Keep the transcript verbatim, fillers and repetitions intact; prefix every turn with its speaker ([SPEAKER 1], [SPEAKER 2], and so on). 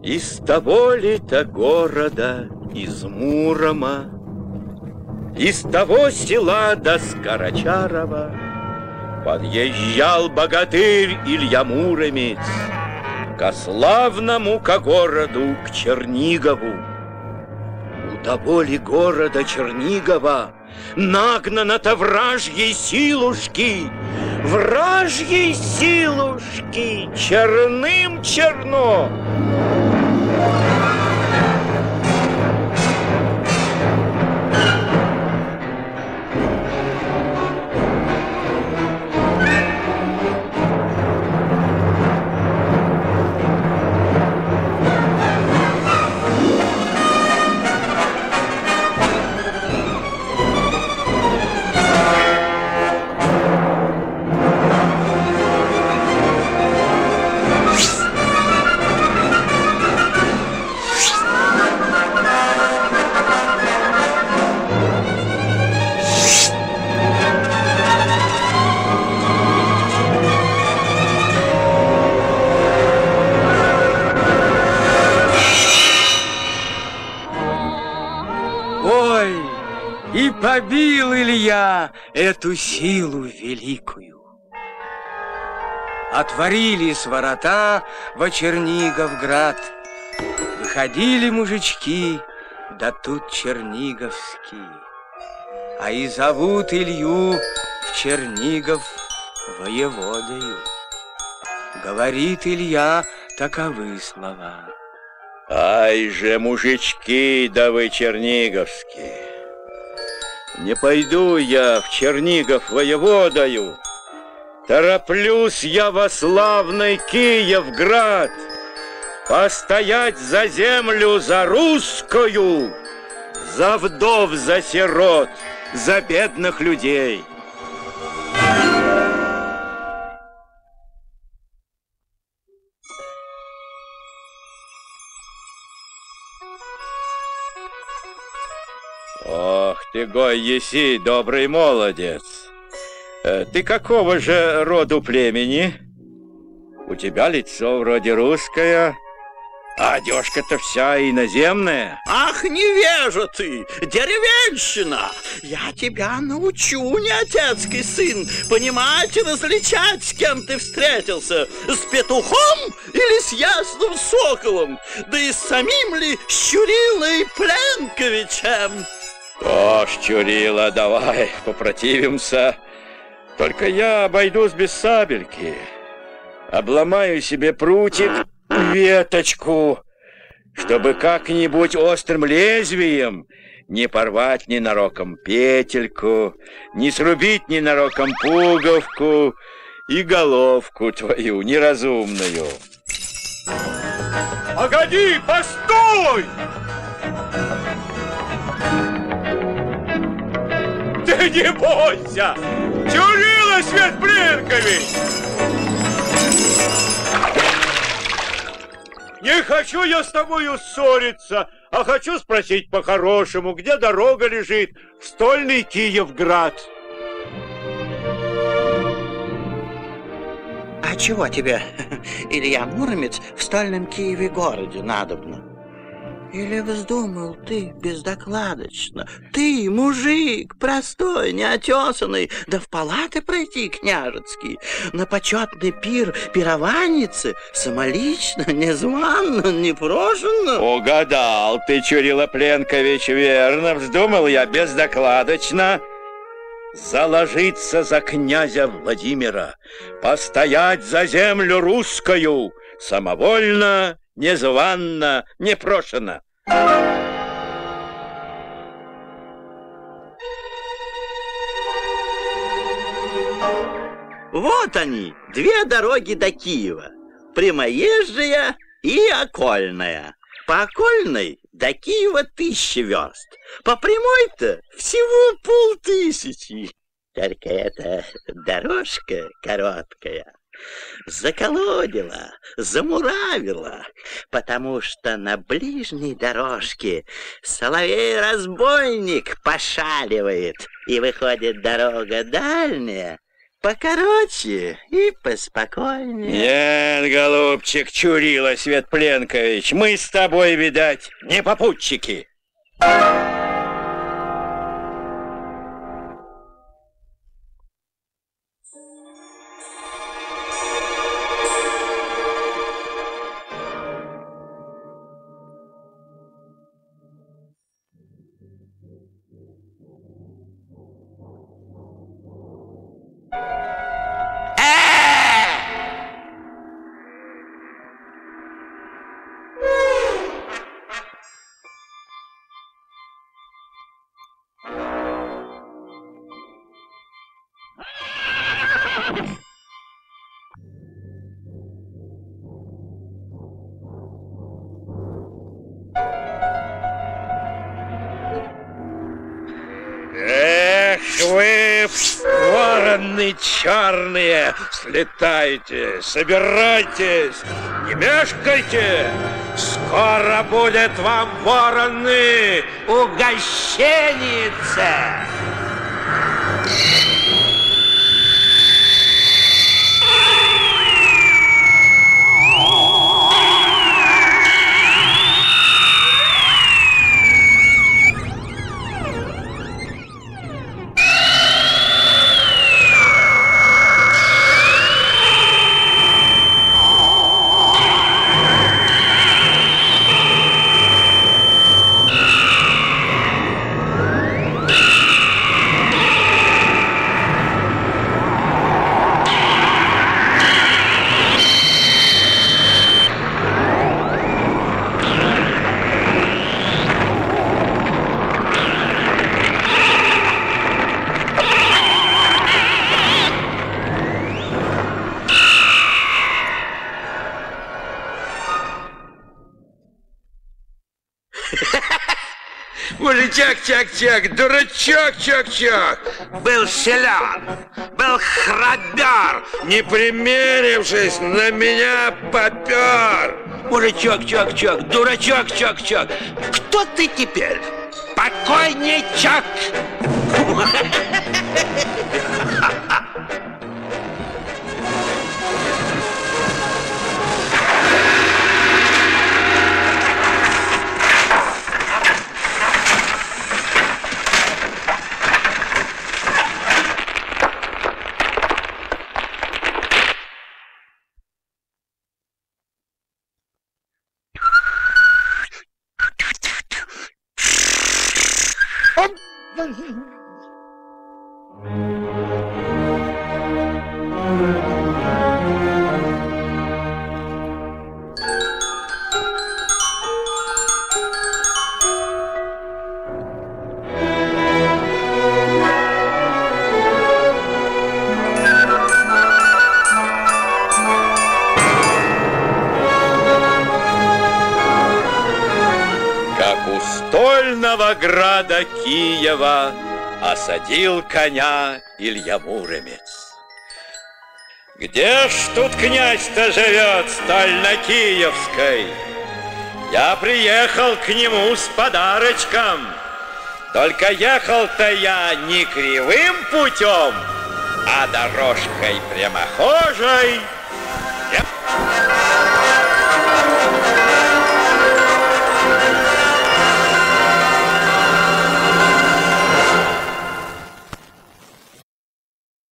[SPEAKER 1] Из того ли-то города, из Мурома, из того села до Скорочарова подъезжал богатырь Илья Муромец ко славному ко городу, к Чернигову. У того ли города Чернигова нагнано-то вражьей силушки, вражьей силушки, черным черно.
[SPEAKER 2] И побил Илья эту силу великую. Отворились ворота во Черниговград. Выходили мужички, да тут черниговские. А и зовут Илью в Чернигов воеводою. Говорит Илья таковы слова.
[SPEAKER 1] Ай же, мужички, да вы черниговские! Не пойду я в Чернигов воеводою, тороплюсь я во славный Киевград, постоять за землю, за русскую, за вдов, за сирот, за бедных людей. Ох ты, гой еси, добрый молодец. Ты какого же роду племени? У тебя лицо вроде русское, а одежка-то вся иноземная.
[SPEAKER 3] Ах, невежа ты, деревенщина! Я тебя научу, не отецкий сын, понимать и различать, с кем ты встретился, с петухом или с ясным соколом, да и с самим ли Щурилой Пленковичем.
[SPEAKER 1] О, Щурила, давай попротивимся. Только я обойдусь без сабельки. Обломаю себе прутик, веточку, чтобы как-нибудь острым лезвием не порвать ненароком петельку, не срубить ненароком пуговку и головку твою неразумную.
[SPEAKER 4] Погоди, постой! Ты не бойся! Щурила, Свет Пленкович! Не хочу я с тобою ссориться, а хочу спросить по-хорошему, где дорога лежит в стольный Киевград.
[SPEAKER 3] А чего тебе, Илья Муромец, в стольном Киеве городе надобно? Или вздумал ты бездокладочно, ты, мужик, простой, неотесанный, да в палаты пройти княжецкие, на почетный пир пированницы, самолично, незванно, непрошенно?
[SPEAKER 1] Угадал ты, Чурила Пленкович, верно, вздумал я бездокладочно заложиться за князя Владимира, постоять за землю русскую, самовольно, незванно, непрошено.
[SPEAKER 3] Вот они, две дороги до Киева. Прямоезжая и окольная. По окольной до Киева тысячи верст. По прямой-то всего полтысячи. Только эта дорожка короткая заколодила, замуравила, потому что на ближней дорожке соловей-разбойник пошаливает, и выходит дорога дальняя, покороче и поспокойнее.
[SPEAKER 1] Нет, голубчик Чурила Светпленкович, мы с тобой, видать, не попутчики. Эх вы, вороны черные, слетайте, собирайтесь, не мешкайте. Скоро будет вам, вороны, угощенница.
[SPEAKER 5] Мужичок-чак-чак, дурачок-чак-чак, был силен, был храбер, не примерившись, на меня попер.
[SPEAKER 2] Мужичок-чак-чак, дурачок-чак-чак, кто ты теперь? Покойничок!
[SPEAKER 1] Града Киева осадил коня Илья Муромец. Где ж тут князь-то живет, столь на Киевской? Я приехал к нему с подарочком. Только ехал-то я не кривым путем, а дорожкой прямохожей. Я...